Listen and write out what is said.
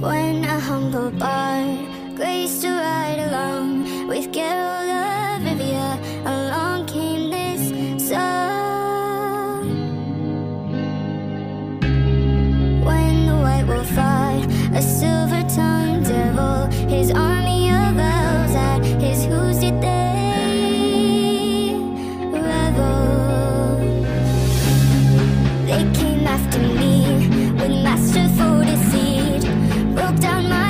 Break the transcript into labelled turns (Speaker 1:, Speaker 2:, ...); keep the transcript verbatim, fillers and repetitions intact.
Speaker 1: When a humble bard graced to ride along with Geralt of Rivia, along came this song. When the white wolf fought a silver-tongued devil, his army of elves at his hooves did they revel. They came after me with masterful deceit, broke down my